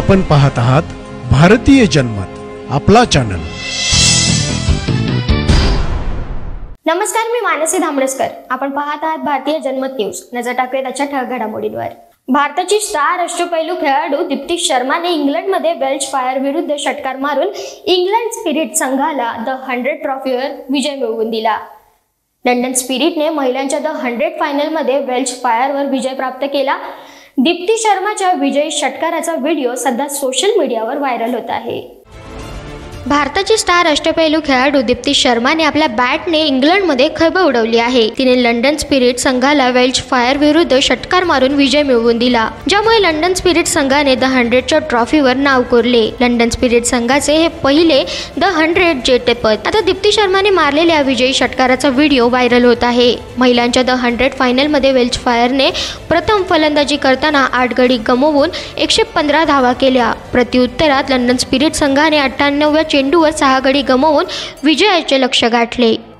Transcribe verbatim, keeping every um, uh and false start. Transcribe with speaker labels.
Speaker 1: आपण पाहत आहात भारतीय जनमत, आपला चॅनल।
Speaker 2: नमस्कार, मी मानसी धामरसकर। आपण पाहत आहात भारतीय जनमत न्यूज। नजर टाकूया त्याच्या ठळक घडामोडींवर। भारताची स्टार अष्टपैलू खेळाडू दीप्ती शर्माने इंग्लंडमध्ये वेल्श फायर विरुद्ध षटकार मारून इंग्लंड स्पिरिट संघाला द हंड्रेड ट्रॉफीवर विजय मिळवून दिला। लंडन स्पिरिटने महिलांच्या द हंड्रेड फायनलमध्ये वेल्श फायरवर विजय प्राप्त केला। दीप्ती शर्माच्या विजयी षटकाराचा व्हिडिओ सध्या सोशल मीडियावर व्हायरल होत आहे। भारताची स्टार अष्टपैलू खेळाडू दीप्ती शर्माने आपल्या बॅटने इंग्लंडमध्ये खळबळ उडवली आहे। तिने लंडन स्पिरिट संघाला वेल्श फायर विरुद्ध षटकार मारून विजय मिळवून दिला, ज्यामुळे लंडन स्पिरिट संघाने द हंड्रेडच्या ट्रॉफीवर नाव कोरले। लंडन स्पिरिट संघाचे हे पहिले द हंड्रेड जेतेपद। आता दीप्ती शर्माने मारलेल्या विजयी षटकाराचा व्हिडिओ व्हायरल होत आहे। महिलांच्या द हंड्रेड फायनलमध्ये वेल्श फायरने प्रथम फलंदाजी करताना आठ गडी गमावून एकशे पंधरा धावा केल्या। प्रत्युत्तरात लंडन स्पिरिट संघाने अठ्ठ्याण्णव्या चेंडूवर सहा गडी गमावून विजयाचे लक्ष्य गाठले।